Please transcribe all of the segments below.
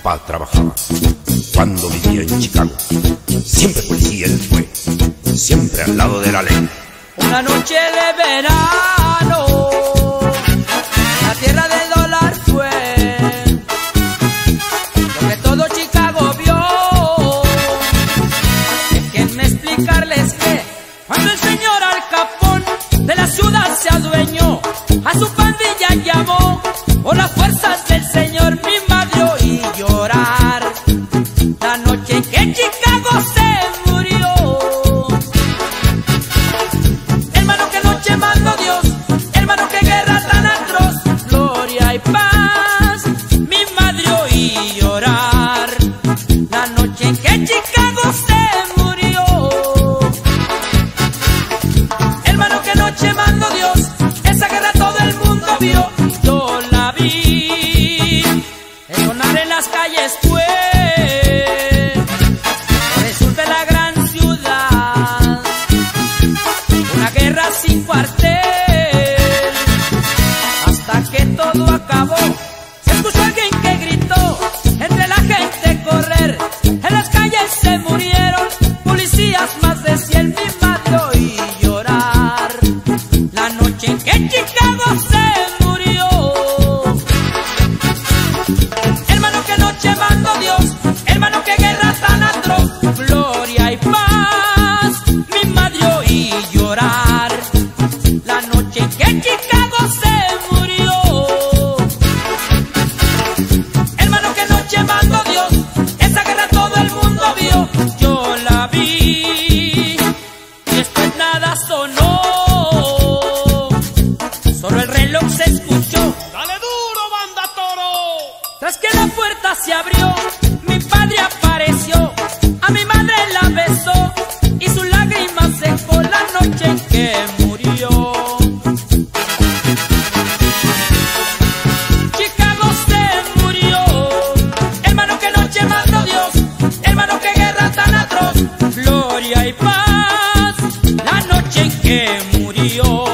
papá trabajaba cuando vivía en Chicago. Siempre policía él fue, siempre al lado de la ley. Una noche de verano, la tierra del dólar fue lo que todo Chicago vio. Déjenme explicarles que cuando el señor Al Capone de la ciudad se adueñó, a su pandilla llamó por las fuerzas del señor, mi madre oí llorar la noche en que Chicago se murió. Hermano, qué noche mandó Dios, hermano, qué guerra tan atroz, gloria y paz, mi madre oí llorar la noche en que Chicago se murió. Hermano, qué noche mandó Dios, esa guerra todo el mundo vio. Yo la vi sonar en las calles fue por el sur de la gran ciudad, una guerra sin cuartel, hasta que todo acabó. Se escuchó alguien que gritó, entre la gente correr, en las calles se murieron policías más de 100, mi madre oí llorar la noche en que Chicago se murió. Hermano, qué noche mandó Dios, hermano, qué guerra tan atroz, gloria y paz, mi madre oí llorar la noche en que Chicago se murió. Hermano, qué noche mandó Dios, esa guerra todo el mundo vio. Yo la vi y después nada sonó, solo el reloj se escuchó. ¡Dale duro, banda toro! Tras que la puerta se abrió, mi padre apareció, a mi madre la besó y su lágrima secó la noche en que murió. Chicago se murió, hermano, qué noche mandó Dios, hermano, qué guerra tan atroz, gloria y paz, la noche en que murió.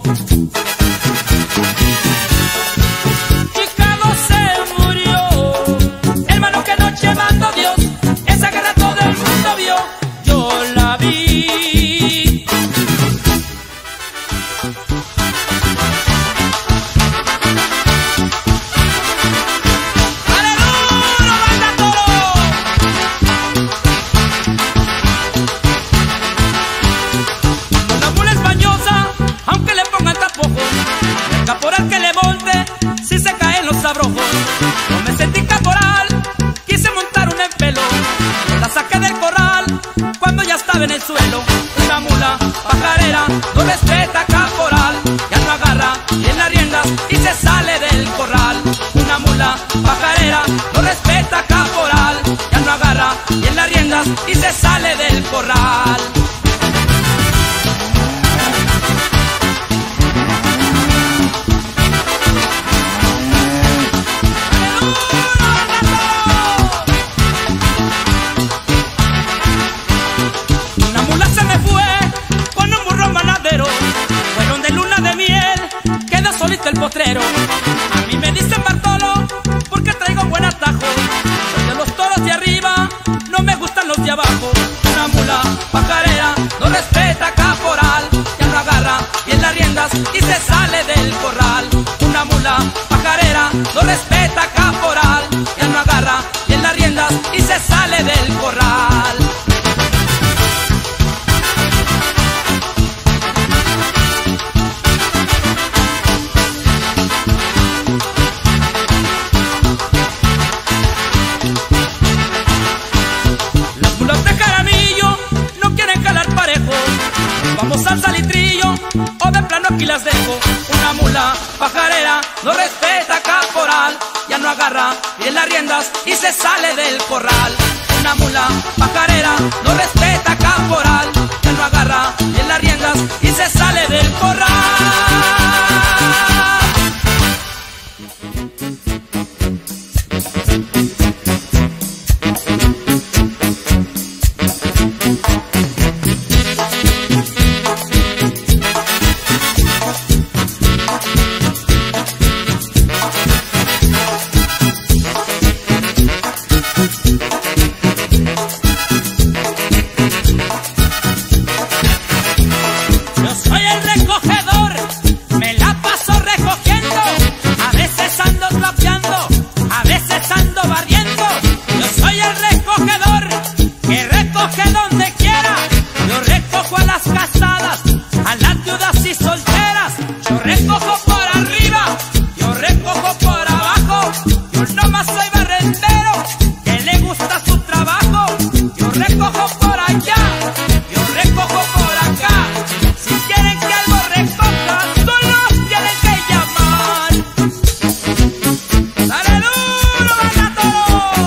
Chicago se murió, hermano, qué noche mandó Dios, esa guerra todo el mundo vio. Yo la vi. ¡Dale duro, banda toro! La mula es mañosa, aunque le pongan tapojos, el caporal que le monte si se caen los abrojos. Yo me sentí caporal, quise montar un empelo, la saqué del corral cuando ya estaba en el suelo. Una mula pajarera no respeta caporal, ya no agarra bien las riendas y se sale del corral. Una mula pajarera no respeta caporal, ya no agarra bien las riendas y se sale del corral. Una mula se me fue con un burro manadero, fueron de luna de miel, quedó solito el potrero. A mí me dicen Bartolo porque traigo buen atajo, soy de los toros de arriba, no me gustan los de abajo. Una mula pajarera no respeta caporal, ya no agarra bien las riendas y se sale del corral. Una mula pajarera no respeta caporal, ya no agarra bien las riendas y se sale del corral. Las mulas de Jaramillo no quieren jalar parejo, vamos al salitrillo o de plano aquí las dejo. Una mula pajarera no respeta caporal, ya no agarra bien las riendas y se sale del corral. Una mula pajarera no respeta caporal, ya no agarra bien las riendas y se sale del corral. soy barrendero, que le gusta su trabajo. Yo recojo por allá, yo recojo por acá. Si quieren que algo recoja, solo tienen que llamar. ¡Dale duro, Banda Toro!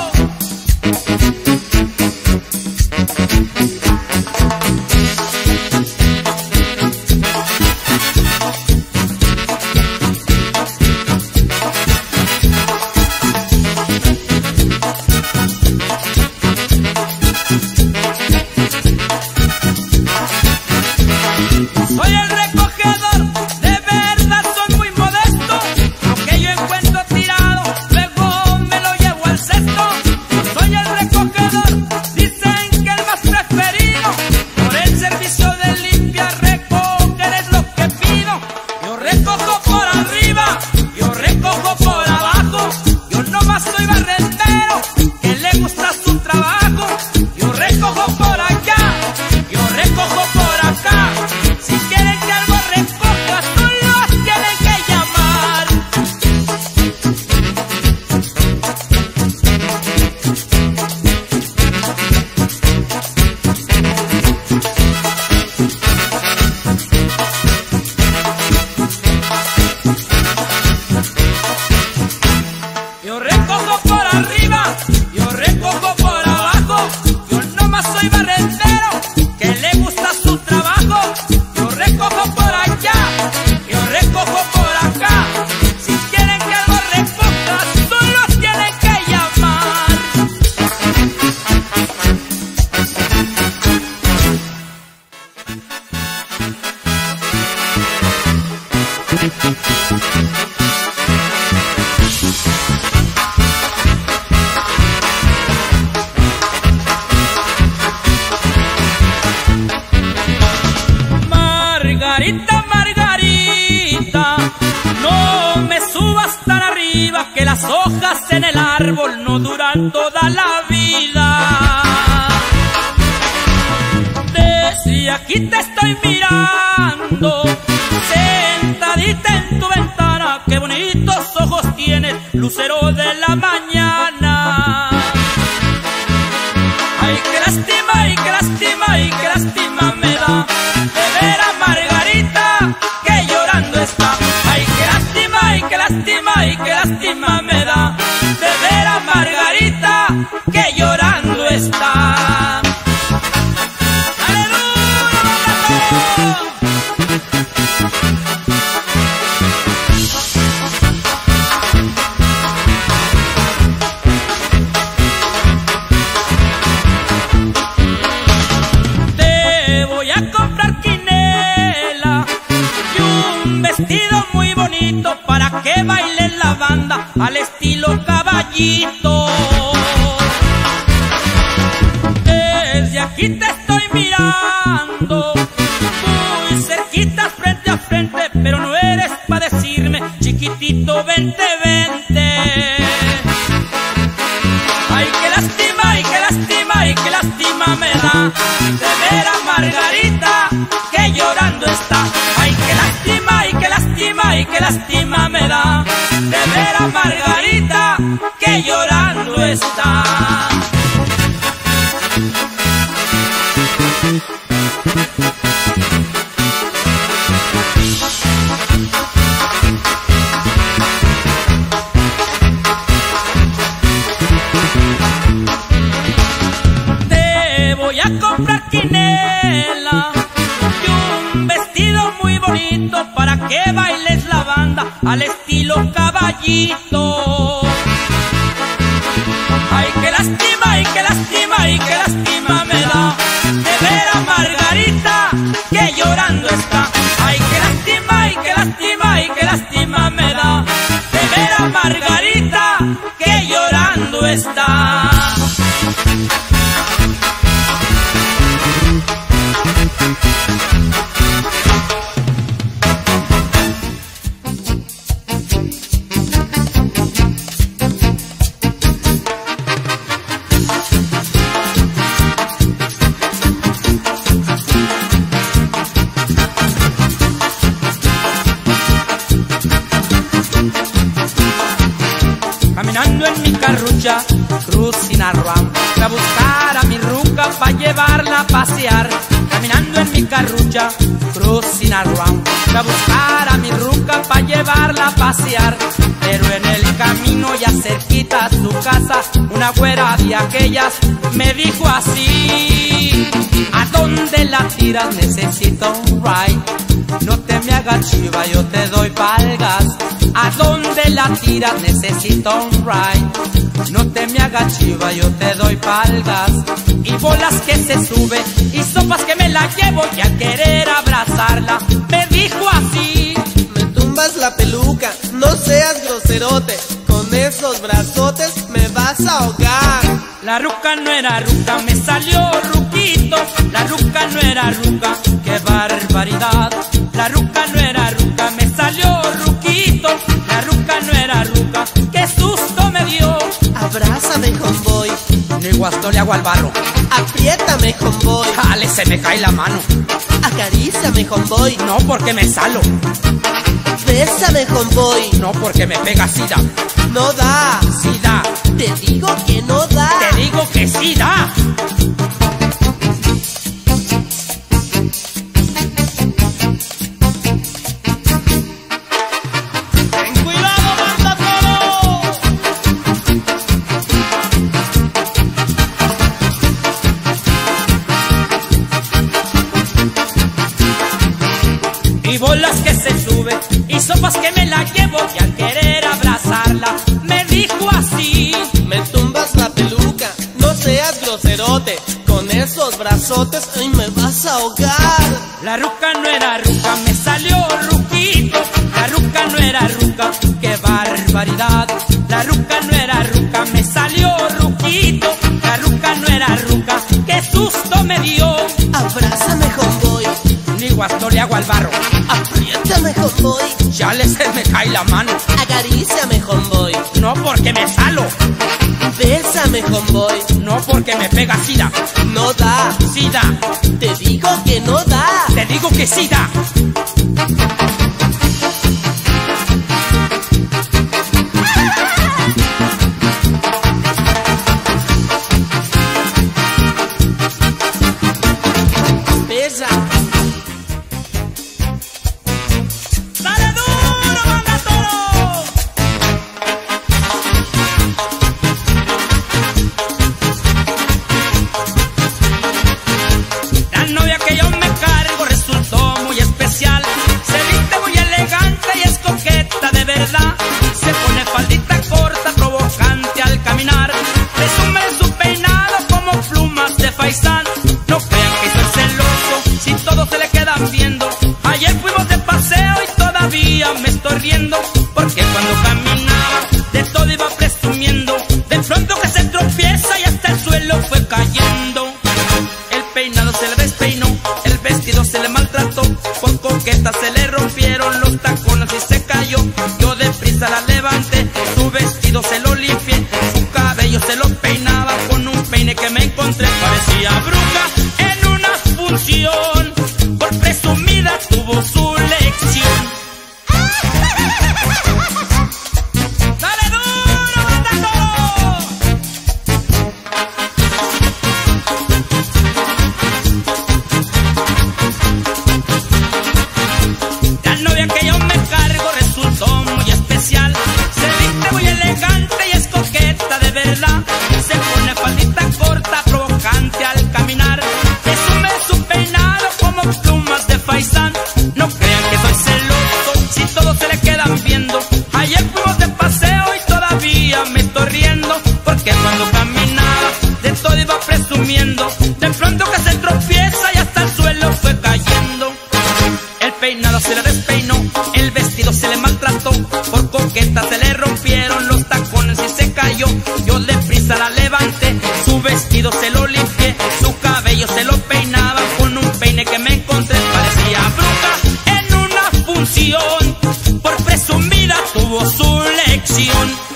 Soy el recogedor, de verdad soy muy modesto. Lo que yo encuentro tirado, luego me lo llevo al cesto. Soy el recogedor, dicen que el más preferido. Por el servicio de limpia, recoger es lo que pido. Yo recojo por arriba, yo recojo por abajo. Yo nomás soy barrendero, que le gusta su trabajo. Yo recojo por allá, yo recojo por acá. Si quieren que algo recoja, solo tienen que llamar. Yo recojo por arriba, yo recojo por abajo. Yo nomás soy barrendero, que le gusta su trabajo. Yo recojo por allá, yo recojo por acá. Si quieren que algo recoja, solo tienen que llamar. Margarita, Margarita, no me subas tan arriba, que las hojas en el árbol no duran toda la vida. Desde aquí te estoy mirando, sentadita en tu ventana. Qué bonitos ojos tienes, lucero de la mañana. Ay, qué lástima, ay, qué lástima, ay, qué lástima me da de ver a Margarita, que llorando está. Ay, qué lástima, ay, qué lástima, ay, qué lástima me da de ver a Margarita, que llorando está. ¡Dale duro, Banda Toro! Te voy a comprar quinela y un vestido muy bonito para que baile la banda al estilo Caballito. Desde aquí te estoy mirando, muy cerquita, frente a frente, pero no eres para decirme, chiquitito, vente, vente. Ay, qué lástima, ay, qué lástima, ay, qué lástima me da de ver a Margarita, que llorando está. Ay, qué lástima, ay, qué lástima, ay, qué lástima me da de ver a Margarita, que llorando está. Te voy a comprar quinela y un vestido muy bonito para que bailes la banda al estilo Caballito. carrucha, Cruz Sinaloa. Fui a buscar a mi ruca pa' llevarla a pasear, caminando en mi carrucha, Cruz Sinaloa. Fui a buscar a mi ruca pa' llevarla a pasear, pero en el camino ya cerquita a su casa, una güera de aquellas me dijo así: ¿a dónde la tiras? Necesito un ride. No te me hagas chiva, yo te doy palgas. ¿A dónde la tiras? Necesito un ride. No te me hagas chiva, yo te doy palgas. Y bolas que se sube y sopas que me la llevo, y al querer abrazarla me dijo así: me tumbas la peluca, no seas groserote, con esos brazotes me vas a ahogar. La ruca no era ruca, me salió ruquito. La ruca no era ruca, qué barbaridad. La ruca no era ruca, me salió ruquito. La ruca no era ruca, qué susto me dio. Abrázame, homeboy, Ni guasto le hago al barro. apriétame, homeboy, Jale, se me cae la mano. acaríciame, homeboy, No porque me salo, bésame, homeboy, no porque me pega sida. no da, Sí da, te digo que no da. te digo que sí da. Ten cuidado, Banda Toro. Y bolas que se sube y sopas que me la llevo, y al querer abrazarla me dijo así: Me tumbas la peluca, no seas groserote, con esos brazotes ay, me vas a ahogar. la ruca no era ruca, me salió ruquito. La ruca no era ruca, qué barbaridad. La ruca no era ruca, me salió ruquito. La ruca no era ruca, qué susto me dio. Abrázame, homeboy, Ni guasto le hago al barro. apriétame, homeboy, Ya le se me cae la mano. acaríciame, homeboy, No porque me salo, bésame, homeboy, no porque me pega sida. no da, Sí da, te digo que no da. te digo que sí da. Besa, ¡Dale duro, Banda Toro! La novia que yo me cargo resultó muy especial. Se viste muy elegante y es coqueta de verdad. Se pone faldita corta, provocante al caminar. Presume su peinado como plumas de faisán. No crean que soy celoso, si todos se le quedan viendo. Ayer fuimos de paseo y todavía me estoy riendo, porque cuando caminaba de todo iba presumiendo. De pronto que se tropieza y hasta el suelo fue cayendo. El peinado se le despeinó, el vestido se le maltrató. Por coqueta se le rompieron los tacones y se cayó. Yo deprisa la levanté, su vestido se lo limpié, su cabello se lo peinaba con un peine que me encontré. Parecía bruja en una función, por presumida tuvo su lección. ¡Dale duro, Banda Toro! La novia que yo me cargo resultó muy especial. Se viste muy elegante y es coqueta de verdad. Se pone faldita corta, provocante al caminar. Presume su peinado como plumas de faisán. No crean que soy celoso, si todos se le quedan viendo. Ayer fuimos de paseo y todavía me estoy riendo, porque cuando caminaba de todo iba presumiendo. De pronto que se tropieza y hasta el suelo fue cayendo. El peinado se le despeinó, el vestido se le maltrató. Por coqueta se le rompieron los tacones y se cayó. Yo deprisa la levanté, su vestido se lo limpié, su cabello se lo peinaba con un peine que me encontré. Parecía bruja en una función, por presumida tuvo su lección.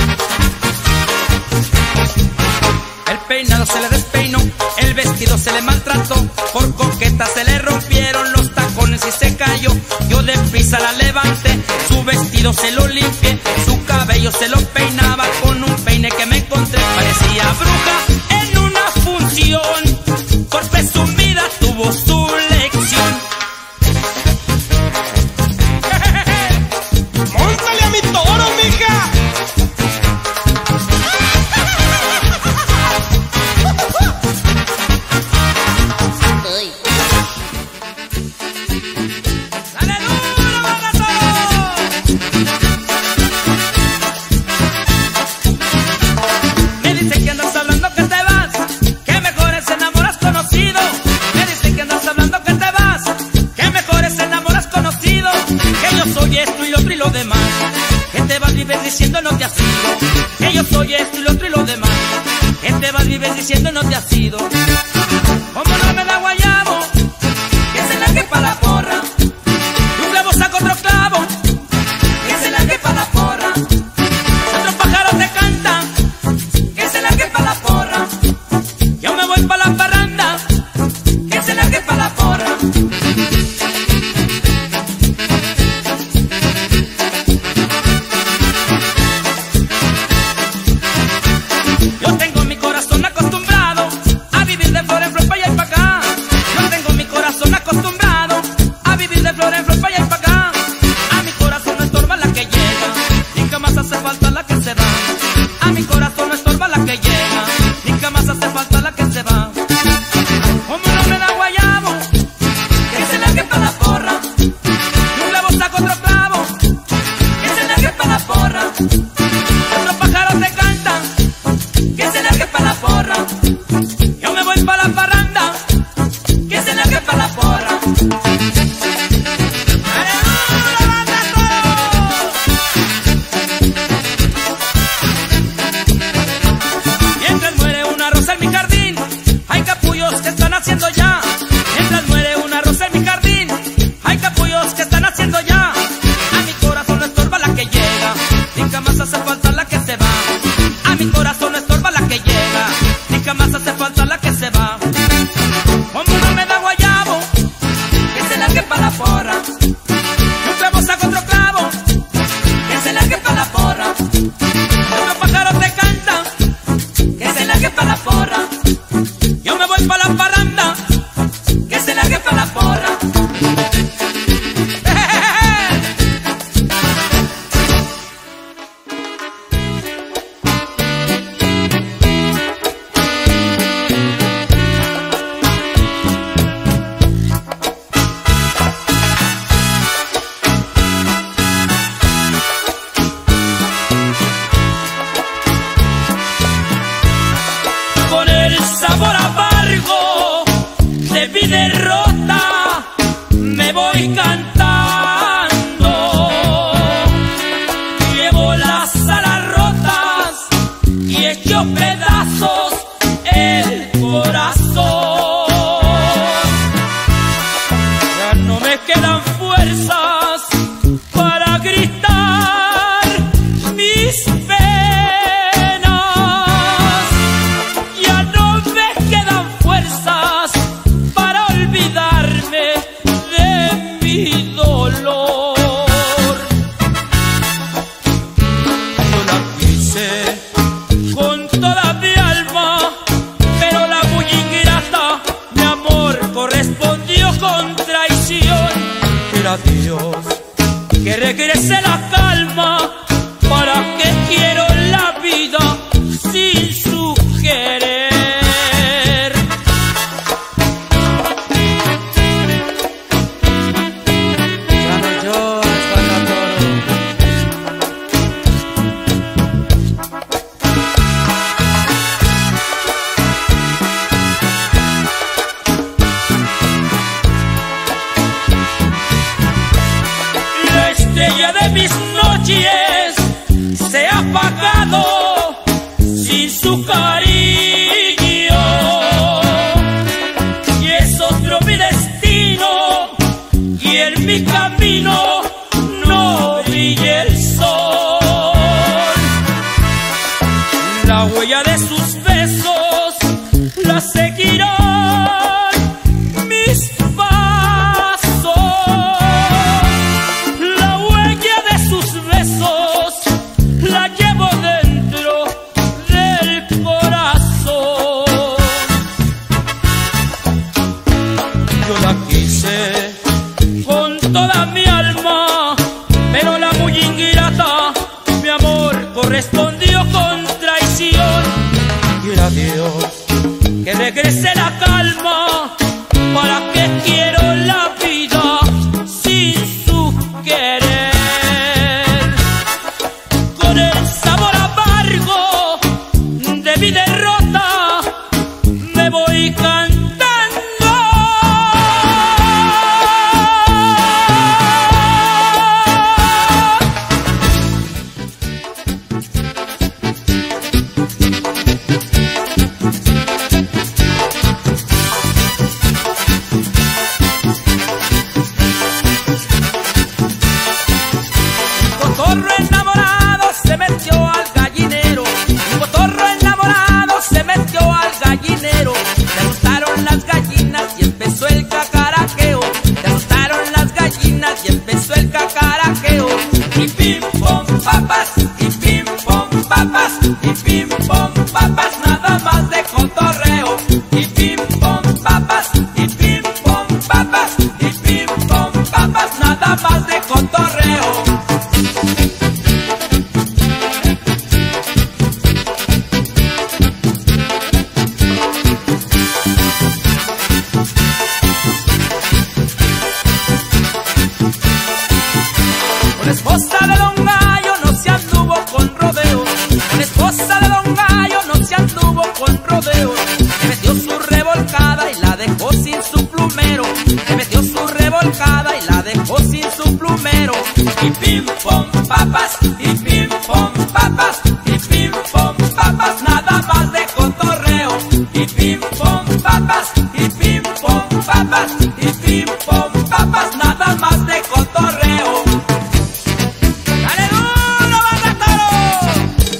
El peinado se le despeinó, el vestido se le maltrató. maltrató, por coqueta se le rompieron los tacones y se cayó. Yo deprisa la levanté, su vestido se lo limpié, su cabello se lo peinaba con un peine que me encontré. Parecía bruja en una función, por presumida tuvo su lección. ¡Móntale a mi toro, mija! Vives diciendo no te has ido, que yo soy esto y lo otro y lo demás. Que te vas, vives diciendo no te has ido. Como no me da guayabo, que se largue pa' la porra. De un clavo saco otro clavo, que se largue pa' la porra. Otros pájaros te cantan, que se largue pa' la porra. Yo me voy pa' la parranda, que se largue pa' la porra. Que regrese la calma, para que quiero la vida sin su querer. Ya no llores, Banatoro. La estrella de mis noches se ha apagado sin su cariño, y es otro mi destino, y en mi camino no brilla el sol. La huella de sus besos la seguirán papas, y pim pom papas, y pim pom papas, nada más de cotorreo. Y pim pom papas, y pim pom papas, y pim pom papas, nada más de cotorreo. Con esposa de Don Gallo no se anduvo con rodeos. Con esposa de Don Gallo no se anduvo con rodeos. Le metió su revolcada y la dejó sin su plumero. Le metió su revolcada y la dejó sin su plumero. Y pim pom papas, y pim pom papas, y pim pom papas, nada más de cotorreo. Y pim pom papas, y pim pom papas, y pim pom papas, nada más de cotorreo. ¡Dale duro, banda toro!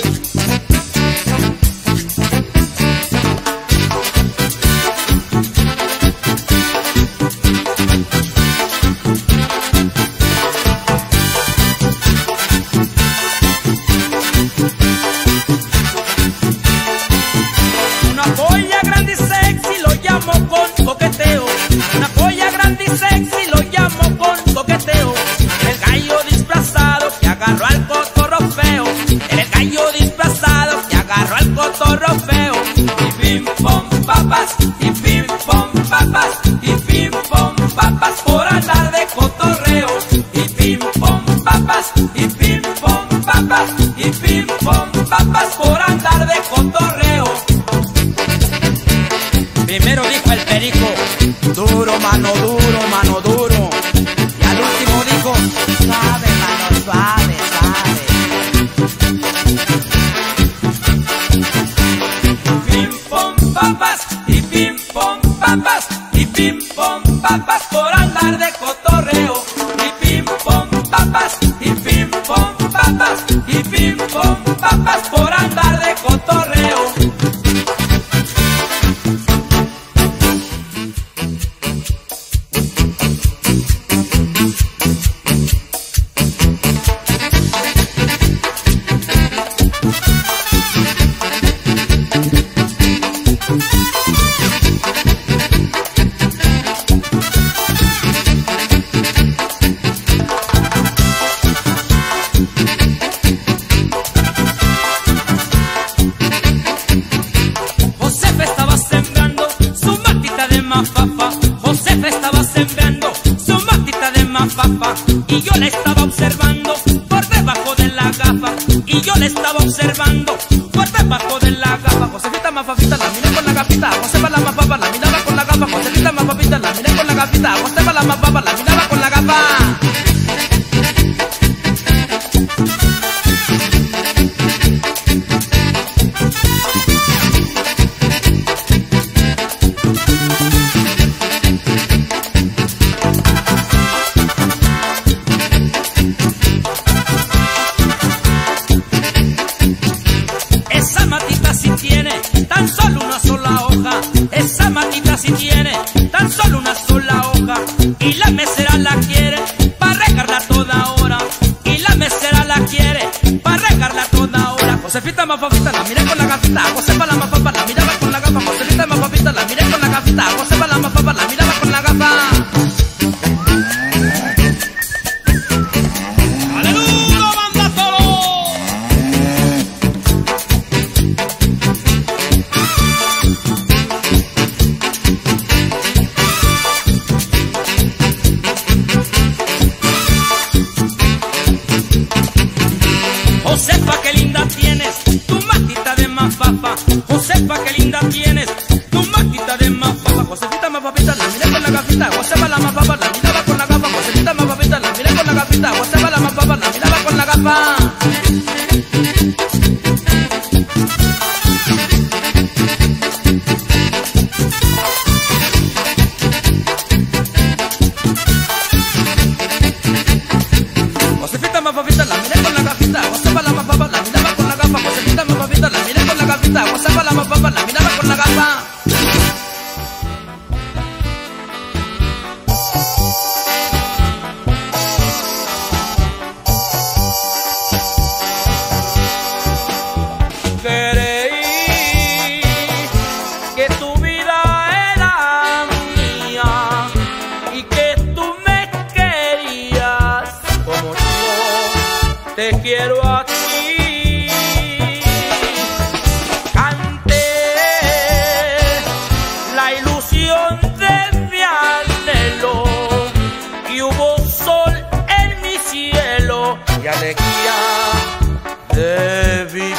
Una polla grande y sexy lo llamo con coqueteo. Una polla grande y sexy lo llamo con coqueteo. El gallo disfrazado que agarró al cotorro feo. El gallo disfrazado que agarró al cotorro feo. Y pim pom papas, y pim pom papas, y pim pom papas por andar de cotorreo. Y pim pom papas, y pim pom papas, y pim pom papas por andar de cotorreo. Primero dijo el perico, duro, mano duro, mano duro. Y al último dijo, suave, mano suave, suave. Pim pom papas, y pim pom papas, y pim pom papas por andar de cotorreo. Y pim pom papas, y pim pom papas, y pim pom papas por andar de cotorreo. Josefa estaba sembrando su matita de mafafa. Josefa estaba sembrando su matita de mafafa. Y yo la estaba observando por debajo de la gafa. Y yo la estaba observando por debajo de la gafa. Josefita mafafita la miré con la gafita. Josefa la mafafa la miraba con la gafa. Josefita mafafita la miré con la gafita. Josefa la mafafa la miraba con la gafa. Esa matita sí tiene tan solo una sola hoja. Esa matita sí tiene tan solo una sola hoja. Y la mesera la quiere para regarla toda hora. Y la mesera la quiere para regarla toda hora. Josefita mafafita la miré con la gafita. Josefa la mafafa la miraba con la gafa. Josefita mafafita la miré con la gafita. Josefa la mafafa la miraba con la gafa. ¡Dale duro, banda toro! Josefa, qué linda tienes tu matita de mafafa. Josefa, qué linda tienes tu matita de mafafa. Josefita mafafita la miré con la gafita. Josefa la mafafa la miraba con la gafa. Josefita mafafita la miré con la gafita. Josefa la mafafa la miraba con la gafa. Josefita mafafita la miré con la gafita. Josefa la mafafa la miraba con la gafa. Josefita mafafita la miré con la gafita. Josefa la mafafa la miraba con la gafa. te quiero a ti. Canté la ilusión de mi anhelo y hubo sol en mi cielo y alegría de vivir.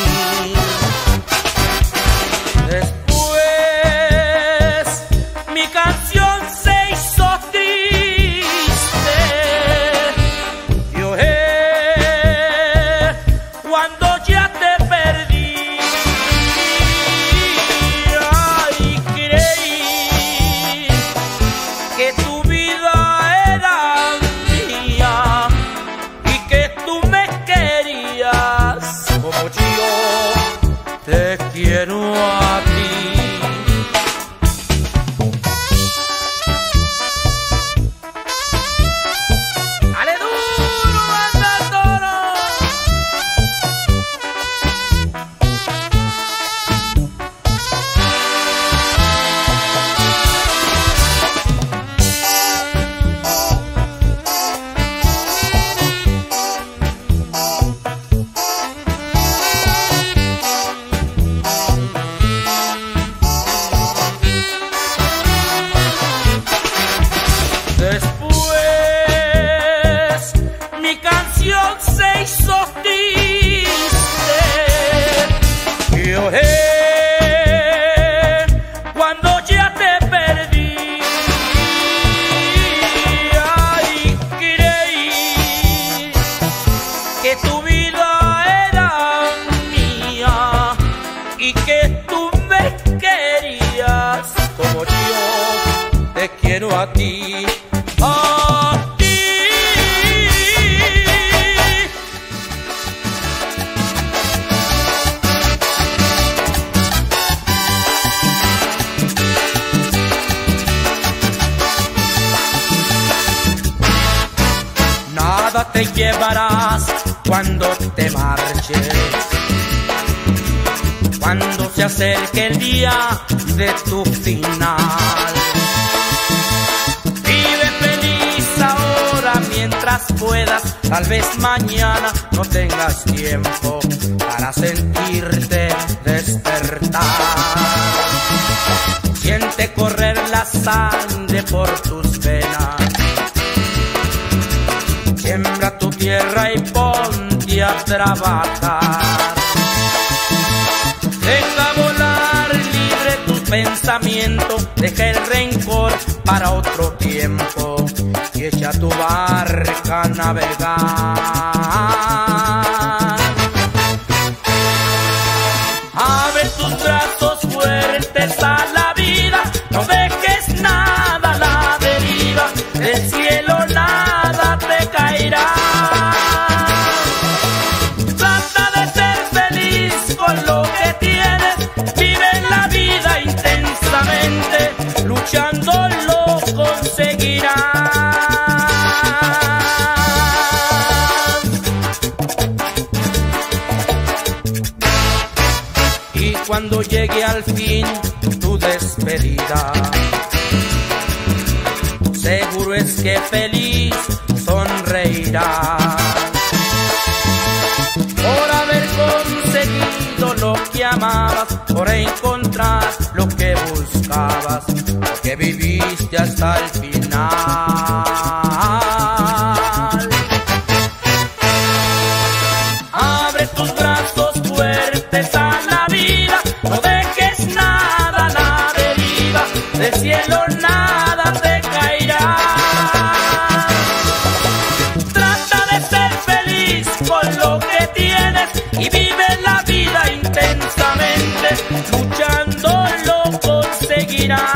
Después mi canción se hizo triste, lloré cuando ya te perdí. Ay, creí que tu vida era mía y que tú me querías como yo te quiero a ti. ¡Ale duro, Banda Toro! Después mi canción se hizo triste, lloré cuando ya te perdí. Ay, creí que tu vida era mía y que tú me querías como yo te quiero a ti. A ti. Nada te llevarás cuando te marches, cuando se acerque el día de tu final. Mientras puedas, tal vez mañana no tengas tiempo para sentirte despertar. Siente correr la sangre por tus venas, siembra tu tierra y ponte a trabajar. Deja volar libre tus pensamientos, deja el rencor para otro tiempo y echa tu barca a navegar. Abre tus brazos fuertes a la vida, no dejes nada a la deriva, del cielo nada te caerá. Trata de ser feliz con lo que tienes, vive la vida intensamente, luchando lo conseguirás. Cuando llegue al fin tu despedida, seguro es que feliz sonreirás por haber conseguido lo que amabas, por encontrar lo que buscabas, porque viviste hasta el final. Abre tus brazos fuertes a la vida, no dejes nada a la deriva, del cielo nada te caerá. Trata de ser feliz con lo que tienes y vive la vida intensamente, luchando lo conseguirás.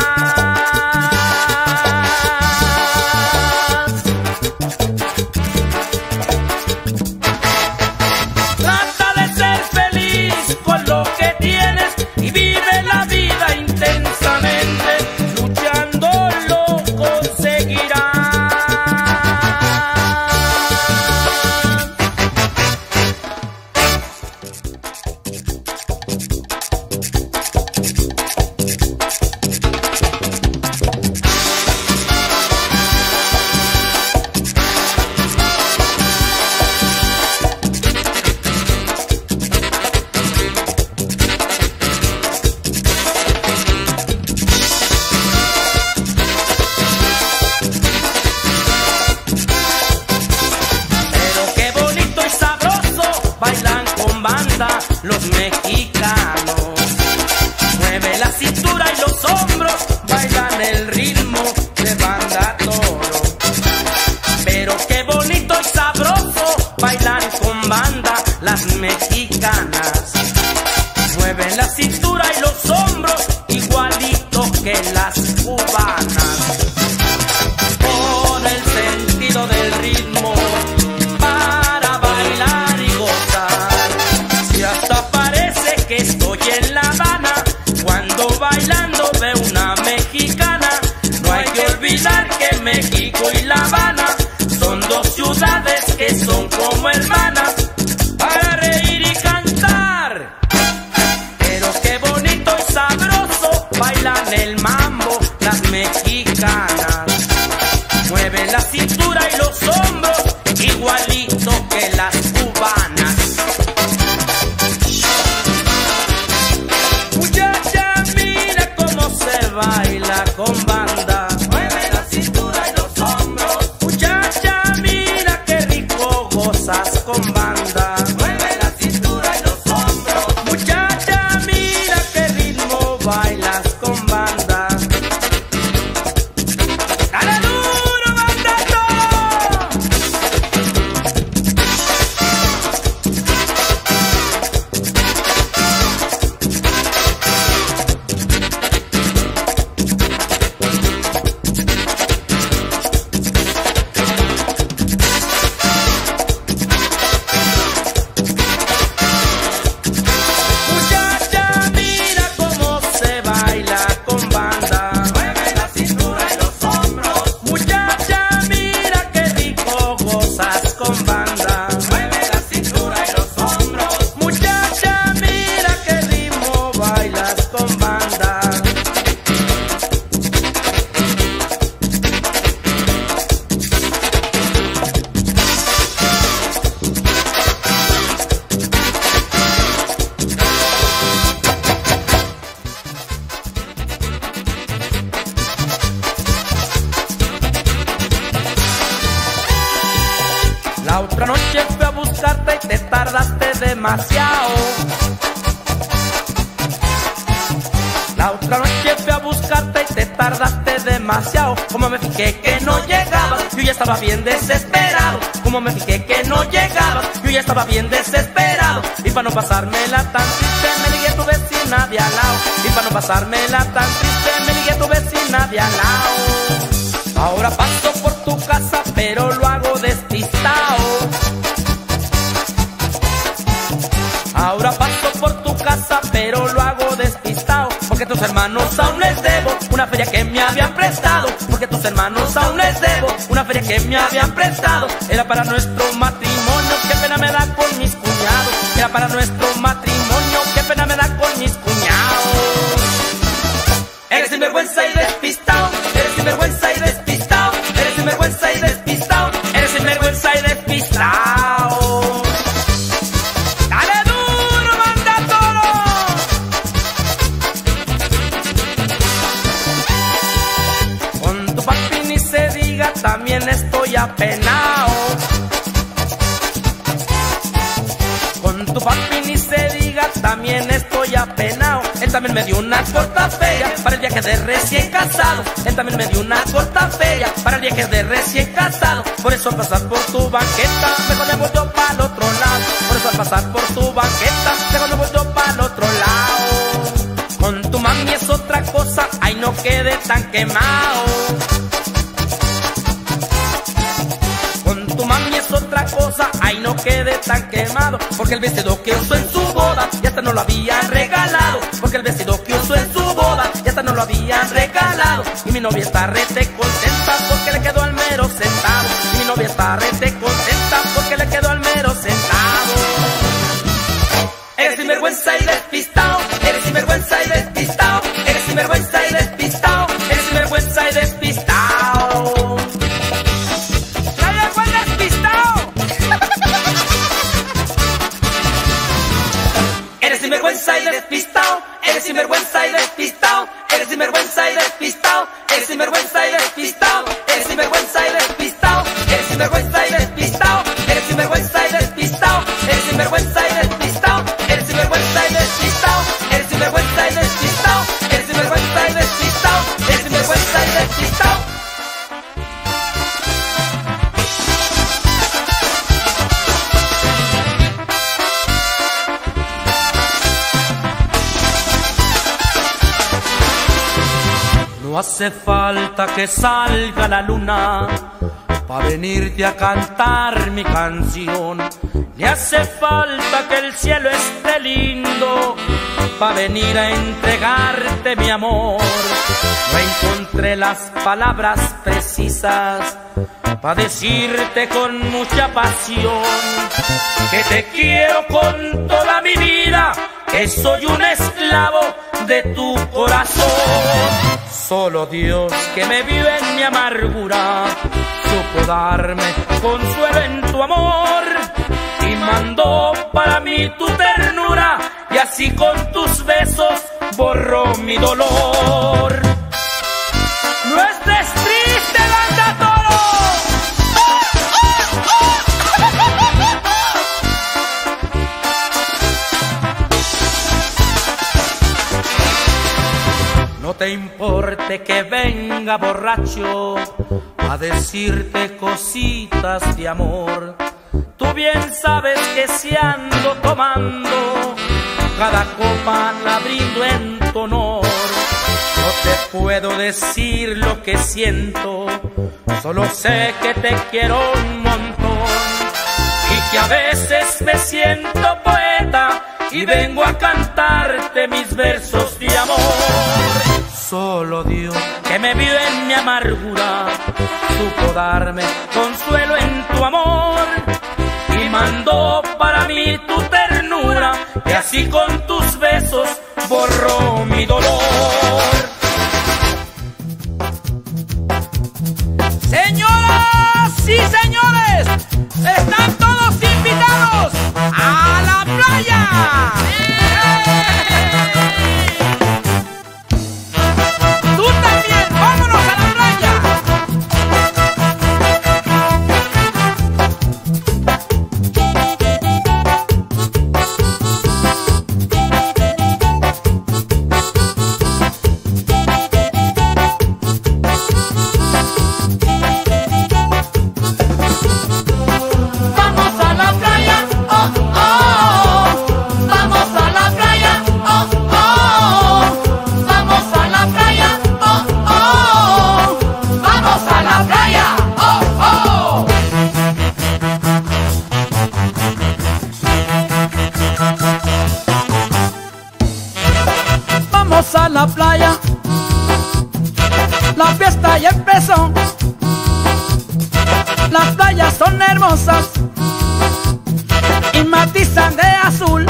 Trata de ser feliz con lo que tienes y vive la vida intensamente, luchando lo conseguirás. olvidar que México y La Habana son dos ciudades que son como hermanas para reír y cantar. Pero qué bonito y sabroso bailan el mambo las mexicanas. Mueven la cintura y los hombros igualito que las cubanas. Muchacha, mira cómo se baila con banda. Mueve la cintura y los hombros. Muchacha, mira qué rico gozas con banda. Mueve la cintura y los hombros. Muchacha, mira qué ritmo bailas con banda. ¡Dale duro, bandazo! Muchacha, mira cómo se baila con banda. Mueve la cintura y los hombros. Muchacha, mira qué rico gozas con banda. Mueve la cintura y los hombros. Muchacha, mira qué ritmo bailas con banda. La otra noche fui a buscarte y te tardaste demasiado. La otra noche fui a buscarte y te tardaste demasiado. Como me fijé que no llegabas, yo ya estaba bien desesperado. Como me fijé que no llegabas, yo ya estaba bien desesperado. Y para no pasármela tan triste, me ligué a tu vecina de al lado. Y para no pasármela tan triste, me ligué a tu vecina de al lado. Ahora paso por tu casa, pero lo hago despistado. Ahora paso por tu casa, pero lo hago despistado. Porque tus hermanos aún les debo una feria que me habían prestado. Porque tus hermanos aún les debo una feria que me habían prestado. Era para nuestro matrimonio, qué pena me da con mis cuñados. Era para nuestro matrimonio, qué pena me da con mis cuñados. Eres sinvergüenza y despistado. Eres sinvergüenza y despistado. Eres sinvergüenza y despistado. Eres sinvergüenza y despistado. ¡Dale duro, manda toro! Con tu papi ni se diga, también estoy apenado. Con tu papi ni se diga, también estoy apenado. Él también me dio una corta feria para el viaje de recién casado. Él también me dio una corta feria para el viaje de recién casado. Por eso al pasar por tu banqueta, mejor me voy yo para el otro lado. Por eso al pasar por tu banqueta, mejor me voy yo para el otro lado. Con tu mami es otra cosa, ay no quede tan quemado. Con tu mami es otra cosa, ay no quede tan quemado. Porque el vestido que usó en su boda, ya hasta no lo habían regalado. Porque el vestido que usó en su boda, ya hasta no lo habían regalado. Y mi novia está rete contenta porque le quedó al mero centavo. Y mi novia está rete contenta porque le quedó al mero centavo. Eres sinvergüenza y despistado. Eres sinvergüenza y despistado. Eres sinvergüenza y despistado. Eres sinvergüenza y despistado. Eres sinvergüenza y despistado, eres sinvergüenza y despistado, eres sinvergüenza y despistado, eres sinvergüenza y despistado, eres sinvergüenza y despistado, eres sinvergüenza y despistado, eres sinvergüenza y despistado, eres sinvergüenza y despistado, eres sinvergüenza y despistado, eres sinvergüenza y despistado, eres sinvergüenza y despistado, eres sinvergüenza y despistado. No hace falta que salga la luna pa' venirte a cantar mi canción. Le hace falta que el cielo esté lindo pa' venir a entregarte mi amor. No encontré las palabras precisas pa' decirte con mucha pasión que te quiero con toda mi vida, que soy un esclavo de tu corazón. Solo Dios, que me vio en mi amargura, supo darme consuelo en tu amor y mandó para mí tu ternura, y así con tus besos borró mi dolor. No estés triste, Banda Toro. No te importe que venga borracho a decirte cositas de amor. Tú bien sabes que si ando tomando, cada copa la brindo en tu honor. No te puedo decir lo que siento, solo sé que te quiero un montón y que a veces me siento poeta y vengo a cantarte mis versos de amor. Solo Dios, que me vio en mi amargura, supo darme consuelo en tu amor y mandó para mí tu ternura, y así con tus besos borró mi dolor. Señoras y señores, están todos invitados a la playa. Tú también, vámonos a la playa. A la playa, la fiesta ya empezó. Las playas son hermosas y matizan de azul.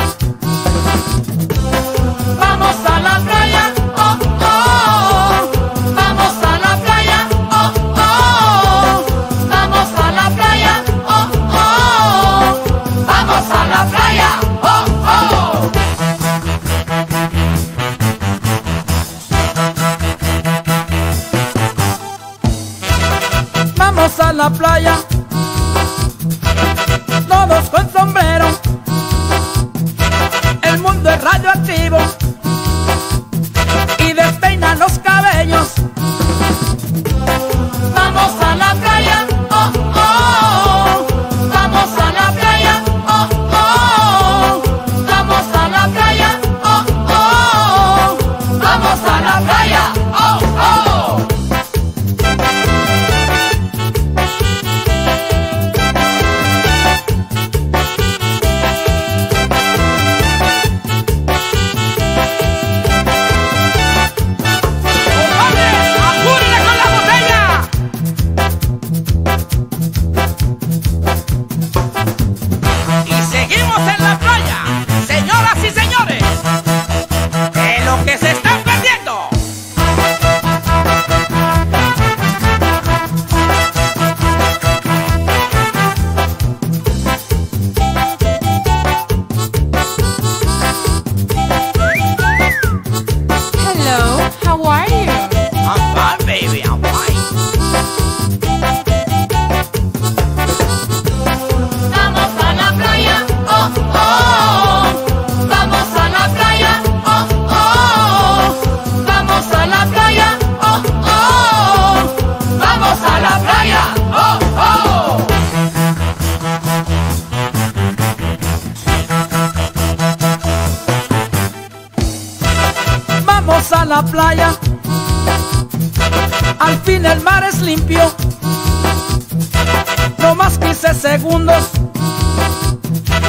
Vamos a la playa, oh, oh. Vamos a la playa, oh, oh. Vamos a la playa, oh, oh. Vamos a la playa, oh, oh. Vamos a la playa, todos con sombrero. El mundo es radioactivo y despeinan los cabellos. Vamos a la playa, oh, oh. Vamos a la playa, oh, oh. Vamos a la playa, oh, oh. Vamos a la playa, oh, oh. A la playa, al fin el mar es limpio, no más 15 segundos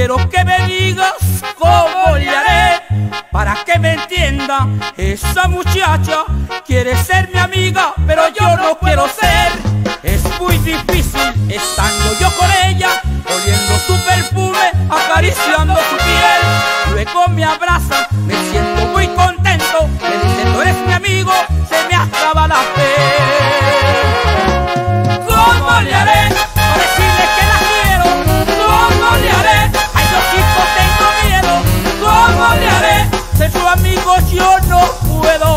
quiero que me digas cómo le haré para que me entienda. Esa muchacha quiere ser mi amiga, pero yo no quiero ser. Es muy difícil estando yo con ella, oliendo su perfume, acariciando su piel. Luego me abraza, me siento muy contento. Me dice: tú eres mi amigo, se me acaba la fe. ¿Cómo le haré para decirle que la quiero? ¿Cómo le haré? Ay, Diosito, tengo miedo. ¿Cómo le haré? Ser su amigo yo no puedo.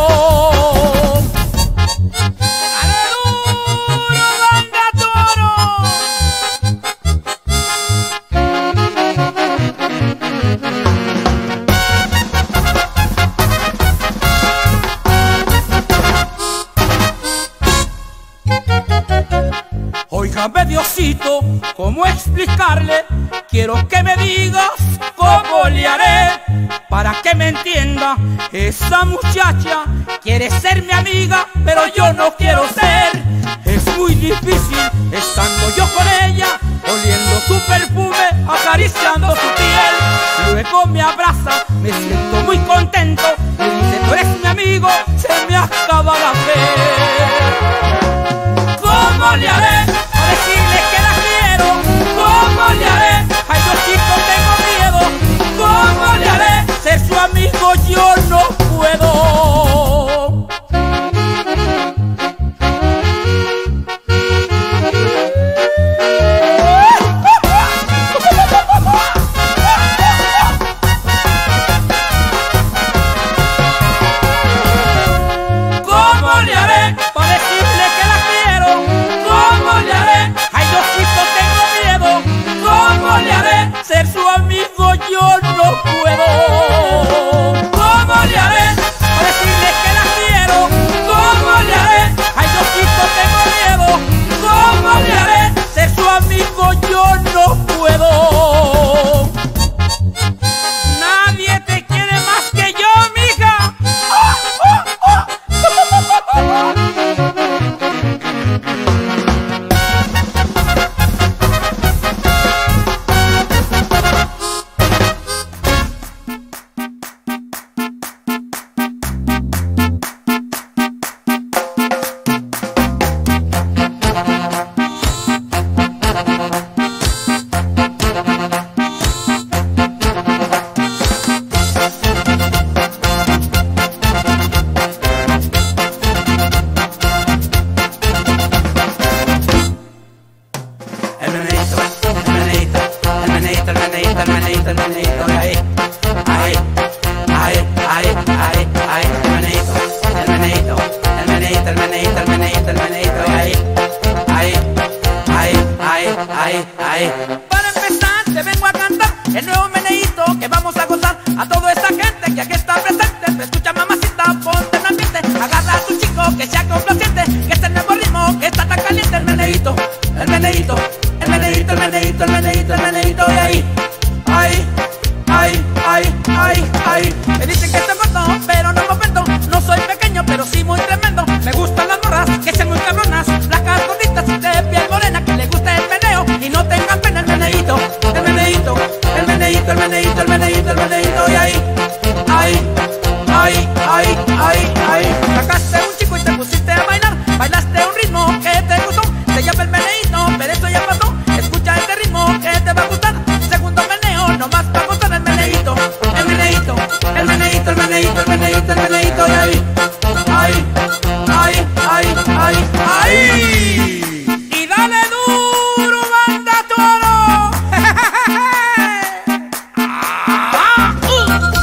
Óigame, Diosito, ¿cómo explicarle? Quiero que me digas cómo le haré para que me entienda. Esa muchacha quiere ser mi amiga, pero yo no quiero ser. Es muy difícil estando yo con ella, oliendo su perfume, acariciando su piel. Luego me abraza, me siento muy contento. Me dice: tú eres mi amigo, se me acaba la fe. ¿Cómo le haré para decirle que la quiero? ¿Cómo le haré? Ay, Diosito, tengo miedo. ¿Cómo le haré? Ser su amigo yo no puedo. ¿Cómo le haré para decirle que la quiero? ¿Cómo le haré? Ay, Diosito, tengo miedo. ¿Cómo le haré? Ser su amigo yo no puedo. ¿Cómo le haré para decirle que la quiero? ¿Cómo le haré? Ay, Diosito, tengo miedo. ¿Cómo le haré? Ser su amigo yo no puedo. Nadie te quiere más que yo, mija. Para empezar te vengo a cantar el nuevo meneíto que vamos a gozar. A toda esa gente que aquí está presente, me escucha, mamacita, ponte en ambiente. Agarra a tu chico que sea complaciente, que este nuevo ritmo que está tan caliente. El meneíto, el meneíto, el meneíto, el meneíto, el meneíto, el meneíto. Y ahí, ay, ay, ay, ay, ay. Me dicen que estoy gordo, pero no comento. No soy pequeño, pero sí muy tremendo. Me gustan las morras que sean muy cabronas, flacas, gorditas y de piel morena, que le guste el meneo y no tengan pena. El meneíto, el meneíto, el meneíto, el meneíto, el meneíto, el meneíto. Y ahí, ay, ay, ay, ay, ay. Sacaste un chico y te pusiste a bailar, bailaste un ritmo que te gustó. Se llama el meneíto, pero eso ya pasó. Escucha este ritmo que te va a gustar. Segundo meneo, nomás para gustar. El meneíto, el meneíto, el meneíto, el meneíto, el meneíto, el meneíto. Y ahí, ay, ay, ay, ay, ay. Y dale duro, banda toro.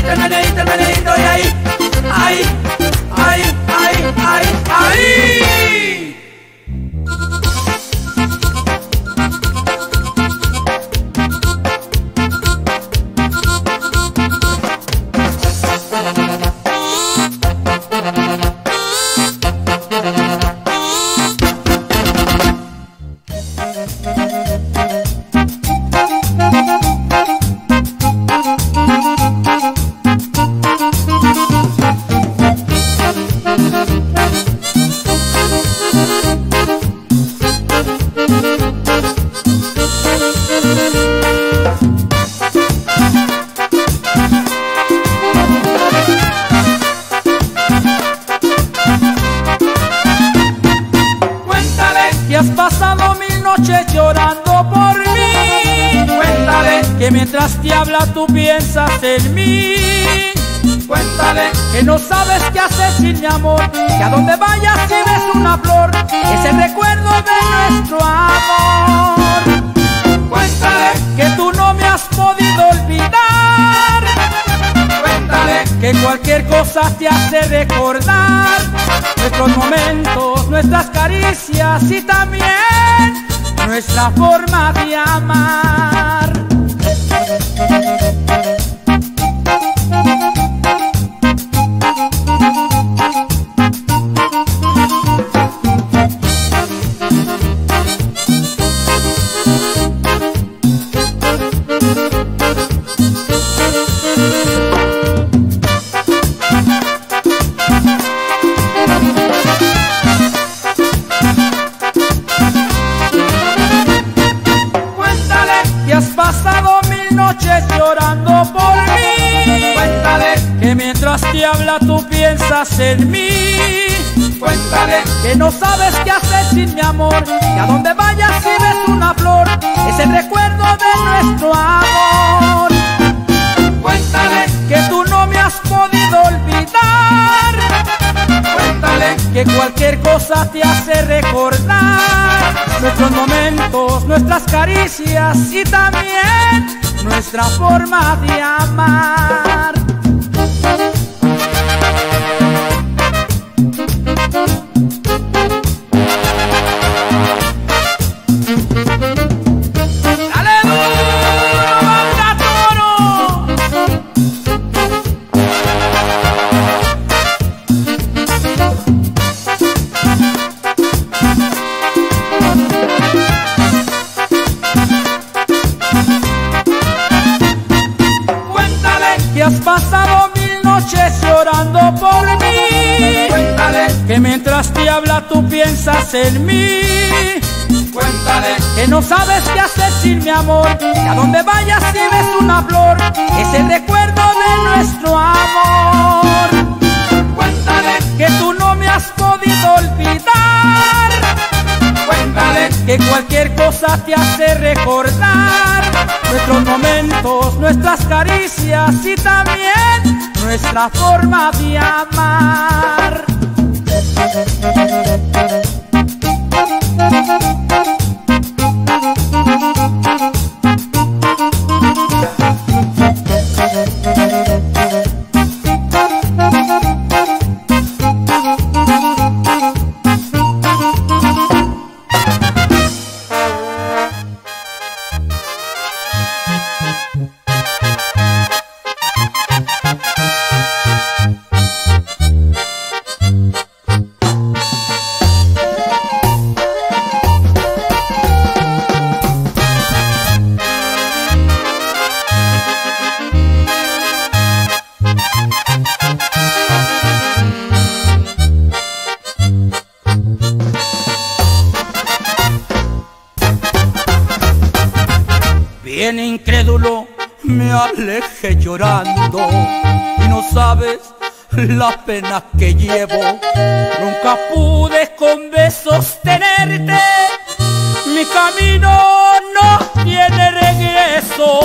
el meneíto, y ahí, ahí, ahí, ahí, ahí, ahí. Has pasado 1000 noches llorando por mí. Cuéntale que mientras te habla tú piensas en mí. Cuéntale que no sabes qué hacer sin mi amor, que a donde vayas si ves una flor es el recuerdo de nuestro amor. Cuéntale que tú no me has podido olvidar. Cuéntale que cualquier cosa te hace recordar nuestros momentos, nuestras caricias y también nuestra forma de amar. Has pasado 1000 noches llorando por mí. Cuéntale que mientras te habla tú piensas en mí. Cuéntale que no sabes qué hacer sin mi amor, que a donde vayas si ves una flor es el recuerdo de nuestro amor. Cuéntale que tú no me has podido olvidar. Cuéntale que cualquier cosa te hace recordar nuestros momentos, nuestras caricias y también nuestra forma de amar. ¡Dale duro, banda Toro! Que has pasado 1000 noches llorando por mí. Cuéntale que mientras te habla tú piensas en mí. Cuéntale que no sabes qué hacer sin mi amor, que a donde vayas si ves una flor es el recuerdo de nuestro amor. Cuéntale que tú no me has podido olvidar. Cuéntale que cualquier cosa te hace recordar nuestros momentos, nuestras caricias y también nuestra forma de amar. Bien incrédulo me alejé llorando y no sabes la pena que llevo. Nunca pude con besos tenerte, mi camino no tiene regreso.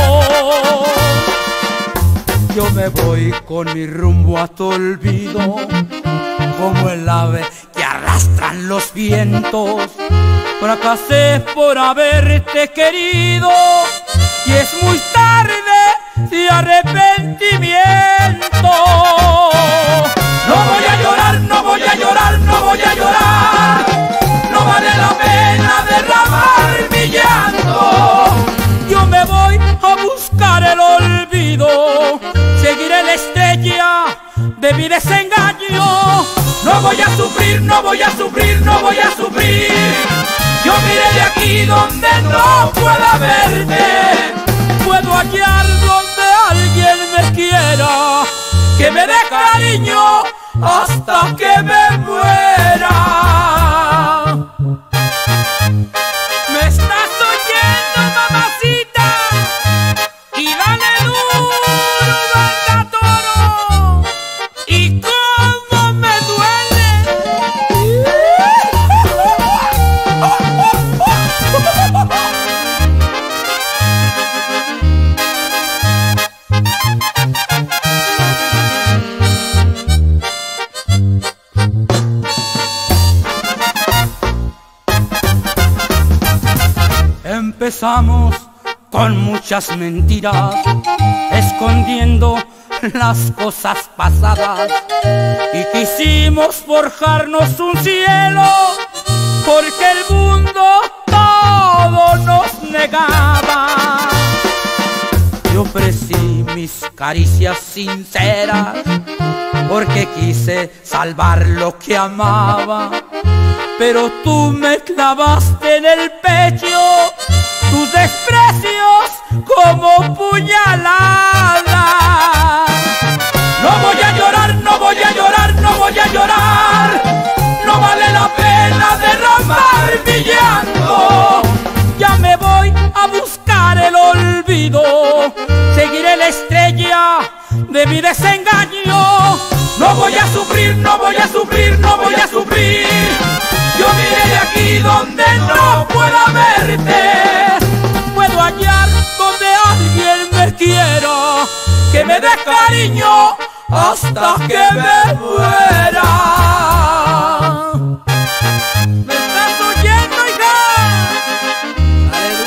Yo me voy con mi rumbo a tu olvido, como el ave que arrastran los vientos. Fracasé por haberte querido y es muy tarde de arrepentimiento. el olvido, seguiré la estrella de mi desengaño. No voy a sufrir, no voy a sufrir, no voy a sufrir. Yo miré de aquí donde no pueda verte. Puedo hallar donde alguien me quiera, que me dé cariño hasta que me muera. ¿Me estás oyendo, mamacita? Y dale duro, banda toro. Y cómo me duele. Empezamos con muchas mentiras, escondiendo las cosas pasadas, y quisimos forjarnos un cielo, porque el mundo todo nos negaba. Yo ofrecí mis caricias sinceras, porque quise salvar lo que amaba. Pero tú me clavaste en el pecho tus desprecios como puñalada. No voy a llorar, no voy a llorar, no voy a llorar. No vale la pena derramar mi llanto. Ya me voy a buscar el olvido, seguiré la estrella de mi desengaño. No voy a sufrir, no voy a sufrir, no voy a sufrir. Yo miré de aquí donde no pueda verte. Puedo hallar donde alguien me quiera, que me dé cariño hasta que me muera. ¿Me estás oyendo, hija? Dale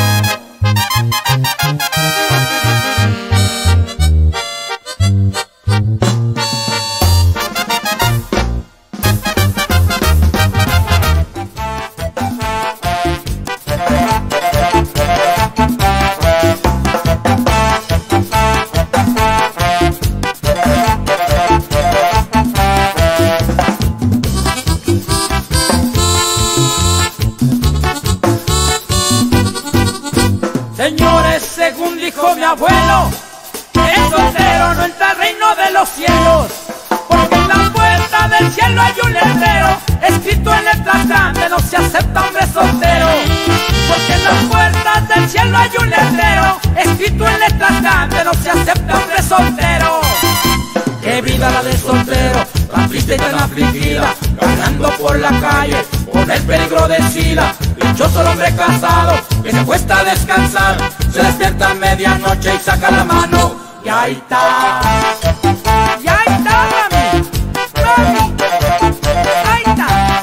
Señores, según dijo mi abuelo, el soltero no entra al reino de los cielos, porque en la puerta del cielo hay un letrero escrito en letras grandes: no se acepta hombre soltero. Porque en las puertas del cielo hay un letrero escrito en letras grandes: no se acepta hombre soltero. Qué vida la del soltero, tan triste y tan afligida, caminando por la calle con el peligro del SIDA. Dichoso el hombre casado que se acuesta a descansar, se despierta a medianoche y saca la mano, y ahí está. Y ahí está, mami, mami, ahí está.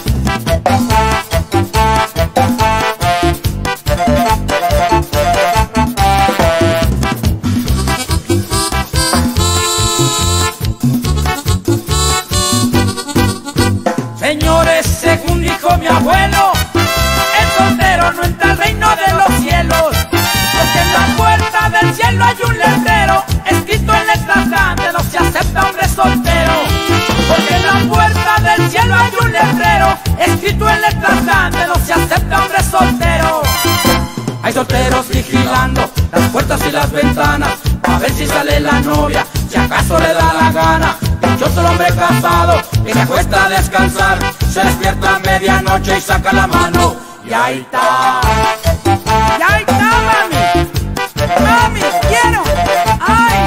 Señores, según dijo mi abuelo, el soltero no entra al reino de los cielos, porque en la puerta del cielo hay un letrero escrito en letras grandes: no se acepta hombre soltero. Porque en la puerta del cielo hay un letrero escrito en letras grandes: no se acepta hombre soltero. Hay solteros vigilando las puertas y las ventanas, a ver si sale la novia, si acaso le da la gana. Dichoso el hombre casado que se acuesta a descansar, se despierta a medianoche y saca la mano, y ahí está. Y ahí está, mami, mami, quiero, ay.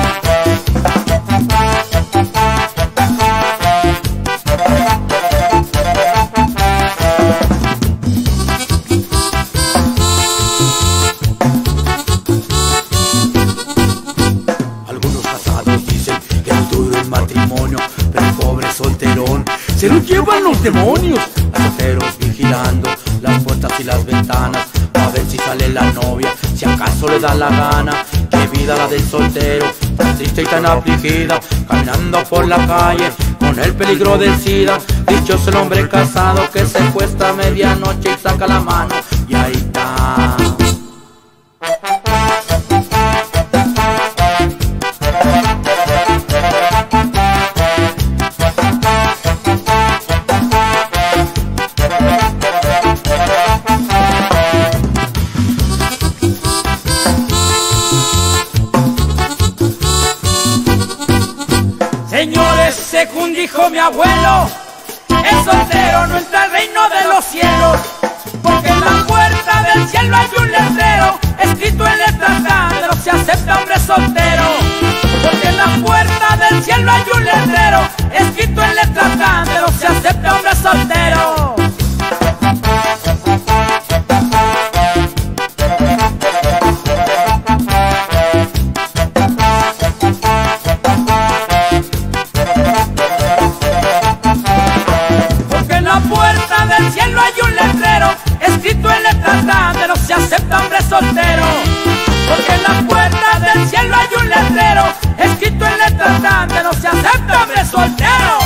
Algunos casados dicen que es duro el matrimonio, pero el pobre solterón se lo llevan los demonios. Hay solteros vigilando las puertas y las ventanas, a ver si sale la novia, si acaso le da la gana. Qué vida la del soltero, tan triste y tan afligida, caminando por la calle con el peligro del SIDA. Dichoso el hombre casado que se acuesta a medianoche y saca la mano, y ahí está. según dijo mi abuelo, el soltero no entra al reino de los cielos, porque en la puerta del cielo hay un letrero escrito en letras grandes: no se acepta hombre soltero. Porque en la puerta del cielo hay un letrero escrito en letras grandes: no se acepta hombre soltero. Del cielo hay un letrero escrito en letras grandes: no se acepta hombre soltero. Porque en la puerta del cielo hay un letrero escrito en letras grandes: no se acepta hombre soltero.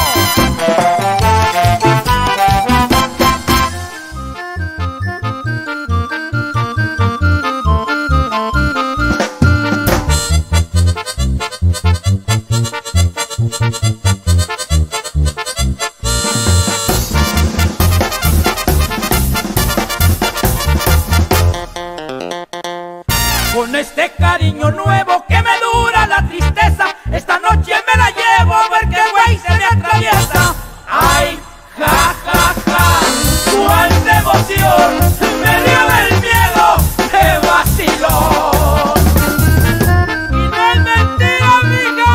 Con este cariño nuevo que me dura la tristeza, esta noche me la llevo a ver que güey se me atraviesa. Ay, ja, ja, ja, cuánta emoción, me dio del miedo, qué vacilón. Y no es mentira, amiga.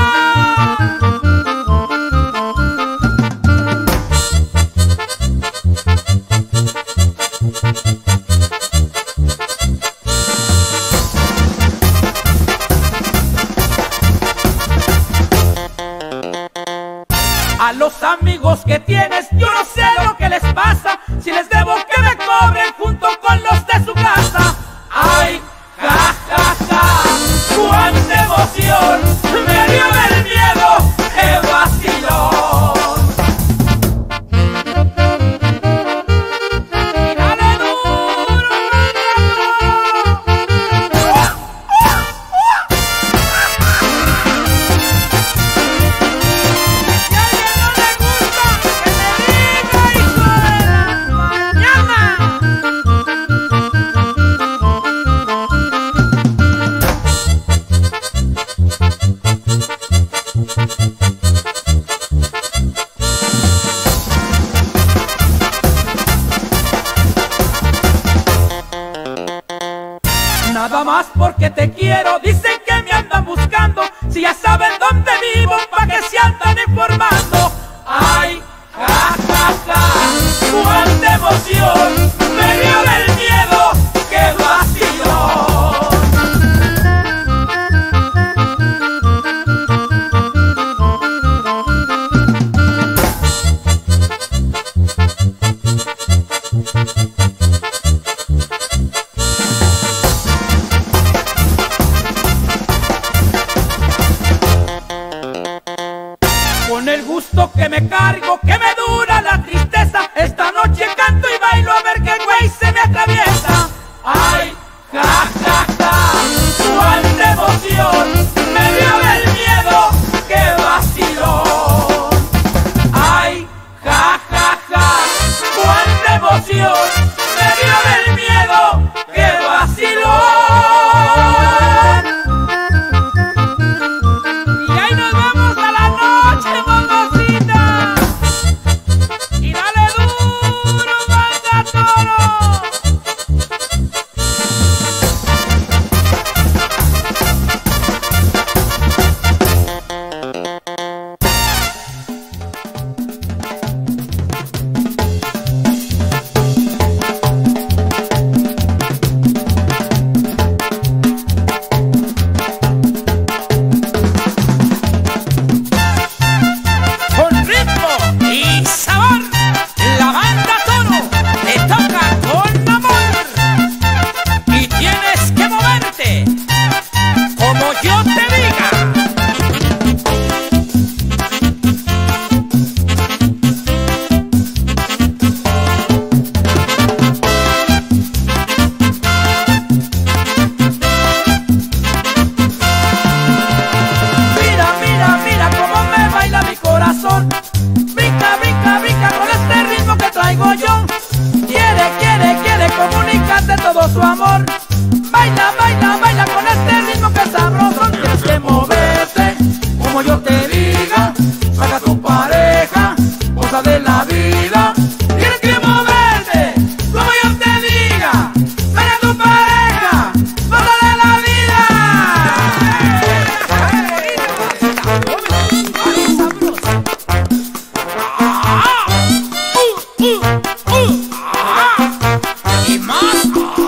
A los amigos que tienes, yo no sé lo que les pasa, si les debo que me cobren junto con los de su casa. Ay, ja, ja, ja, cuánta emoción, me dio el miedo, qué vacilón. Y dale duro, nada más porque te quiero, dicen que me andan buscando, si ya saben dónde vivo, pa' que se andan informando. Ay, ja, ja, ja, cuánta emoción, me dio del miedo, qué vacilón. Con el gusto que me cargo, que me dura la tristeza, esta noche canto y bailo a ver qué güey se me atraviesa. Ay, ja, ja, ja, cuánta emoción, me dio del miedo, qué vacilón. Ay, ja, ja, ja, cuánta emoción, me dio del miedo, qué vacilón. Y ahí nos vemos a la noche, mamacita. Y más.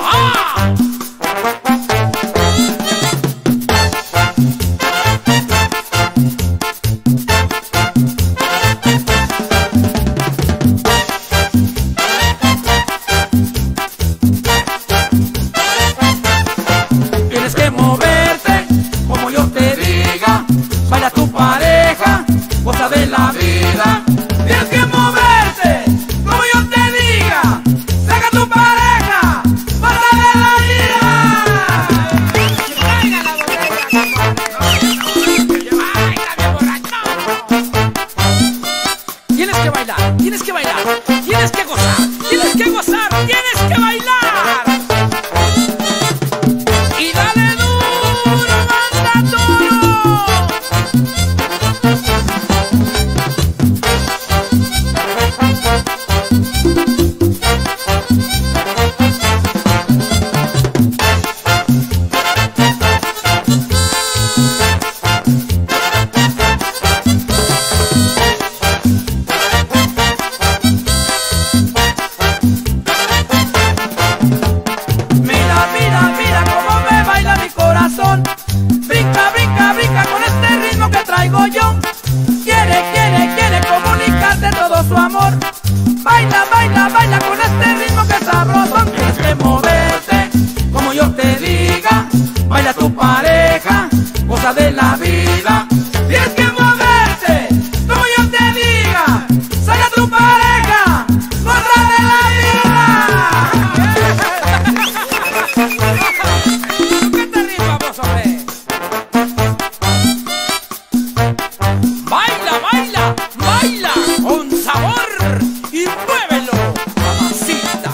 Tienes que moverte como yo te diga. Baila tu pareja, goza de la vida. Tienes que moverte como yo te diga. Saca tu pareja, goza de la vida. Tienes que bailar, tienes que bailar, tienes que gozar, tienes que gozar, tienes que bailar. Y dale duro, banda duro. Mira, mira, mira cómo me baila mi corazón. Brinca, brinca, brinca con este ritmo que traigo yo. Quiere, quiere, quiere comunicarte todo su amor. Baila, baila, baila con este ritmo que es sabroso. Tienes que moverte como yo te diga. Baila tu pareja, goza de la vida. Tienes que moverte como yo te diga. Saca tu pareja, goza de la vida. ¿Qué te rimamos, hombre? Baila, baila, baila con sabor y muévelo, mamacita.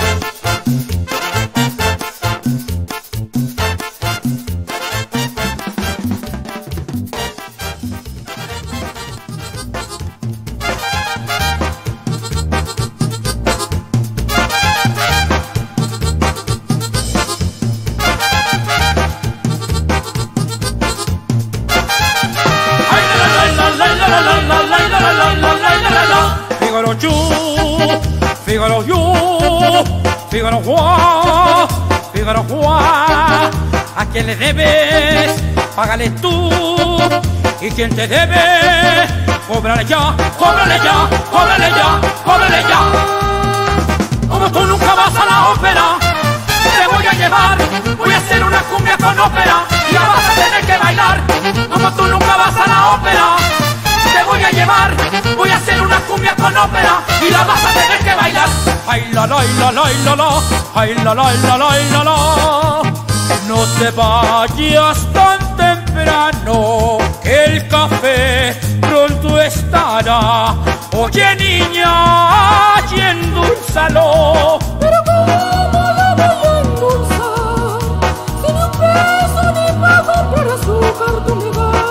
Figaro you, Figaro you, Figaro guau, Figaro guau. ¿A quién le debes? Págale tú. ¿Y quién te debe? Cóbrale ya, cóbrale ya, cóbrale ya, cóbrale ya. Como tú nunca vas a la ópera, te voy a llevar. Voy a hacer una cumbia con ópera y la vas a tener que bailar. Como tú nunca vas a la ópera, te voy a llevar. Voy a hacer una cumbia con ópera y la vas a tener que bailar. Ay la la la la la la, ay la la la la la la. No te vayas tan temprano, que el café pronto estará. Oye niña, y endulzalo. Pero ¿cómo la voy a endulzar? Si ni un peso ni para comprar azúcar tú me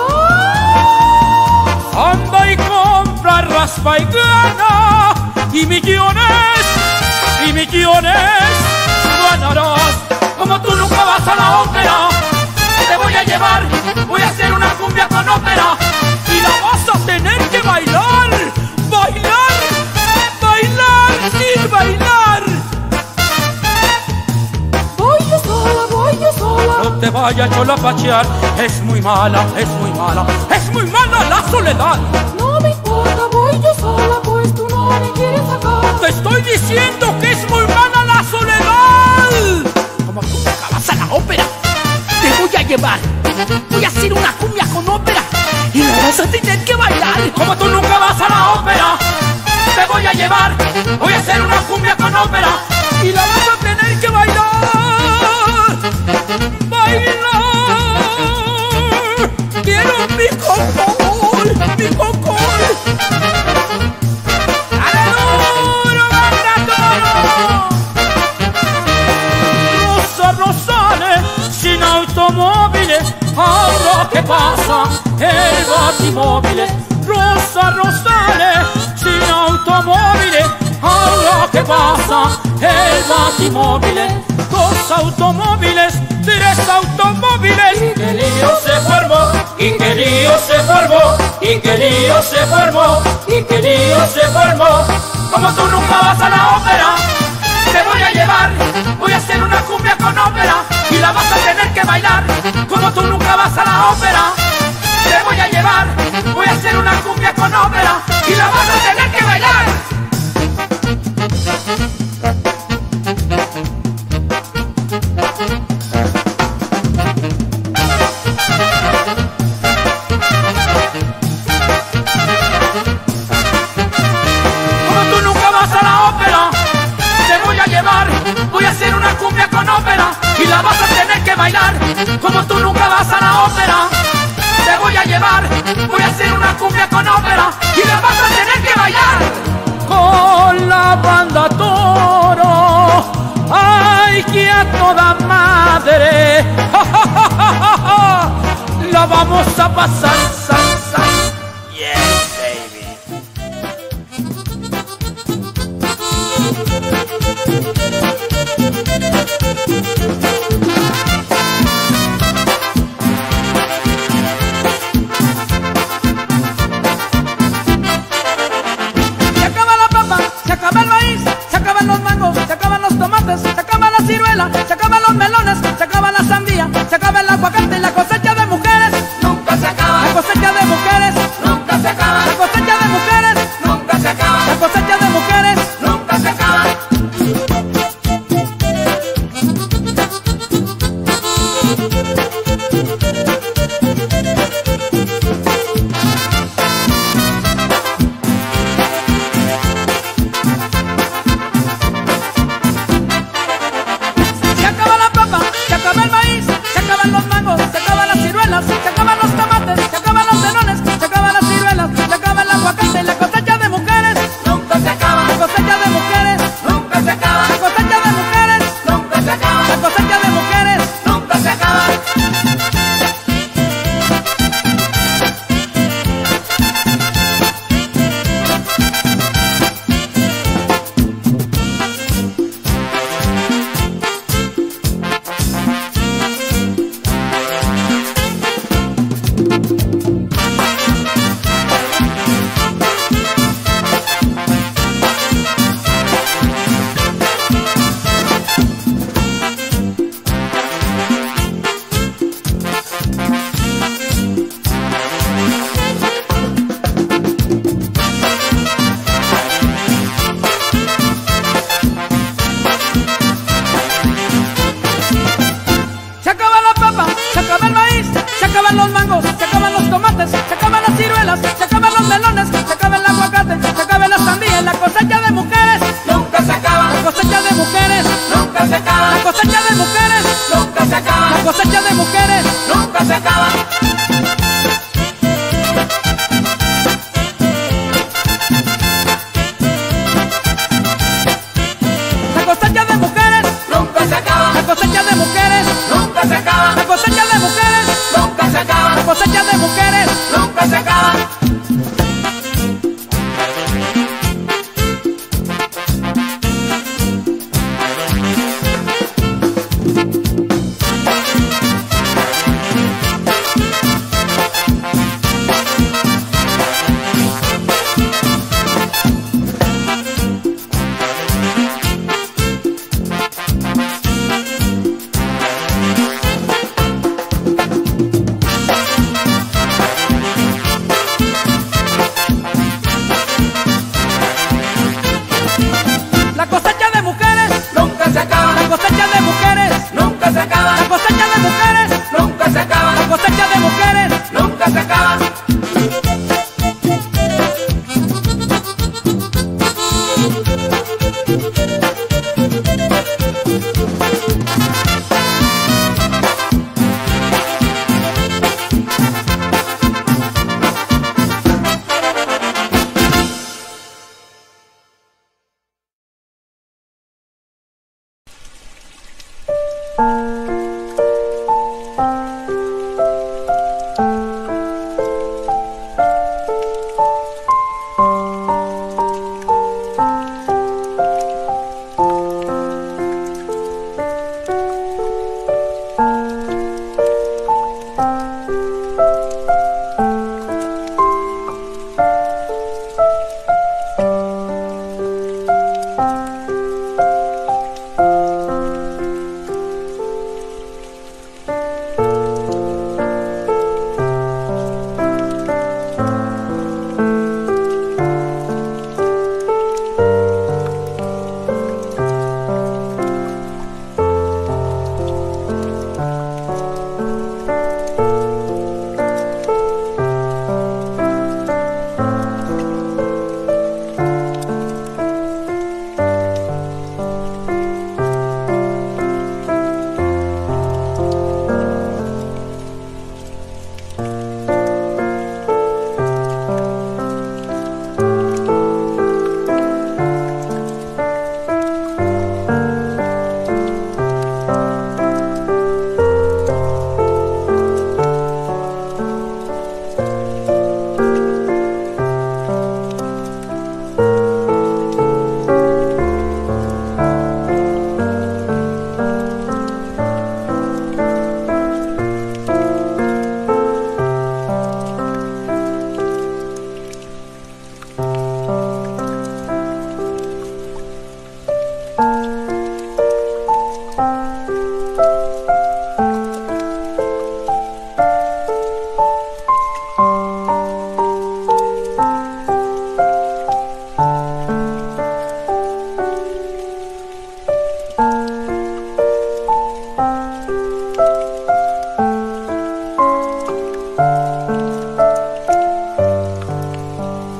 das. Anda y compra, raspa y gana, y millones ganarás. Como tú nunca vas a la ópera, te voy a llevar. Voy a hacer una cumbia con ópera y la vas a tener que bailar. Bailar, bailar, sí, bailar. Voy yo sola, No te vayas yo a pachear, es muy mala, es muy mala, es muy mala la soledad. no me importa, voy yo sola, pues tú no me quieres sacar. Te estoy diciendo que es muy mala la soledad. Como tú nunca vas a la ópera, te voy a llevar. Voy a hacer una cumbia con ópera y la vas a tener que bailar. Como tú nunca vas a la ópera, te voy a llevar. Voy a hacer una cumbia con ópera y la vas a tener que bailar. Bailar. Quiero mi cocol, mi cocol. ¡Dale duro, banda duro! Rosa Rosales, sin automóviles, ahora ¿qué pasa? El batimóviles. Rosa Rosales, sin automóviles, ahora ¿qué pasa? El batimóviles. automóviles, 3 automóviles. Y que lío se formó, y que lío se formó, y que lío se formó, y que lío se formó. Como tú nunca vas a la ópera, te voy a llevar, voy a hacer una cumbia con ópera y la vas a tener que bailar. Como tú nunca vas a la ópera, te voy a llevar, voy a hacer una cumbia con ópera y la vas a tener que bailar. Como tú nunca vas a la ópera, te voy a llevar, voy a hacer una cumbia con ópera y la vas a tener que bailar. Como tú nunca vas a la ópera, te voy a llevar, voy a hacer una cumbia con ópera y la vas a tener que bailar. Con la banda Toro, ay, que a toda madre, la vamos a pasar, yes, baby.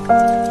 Thank you.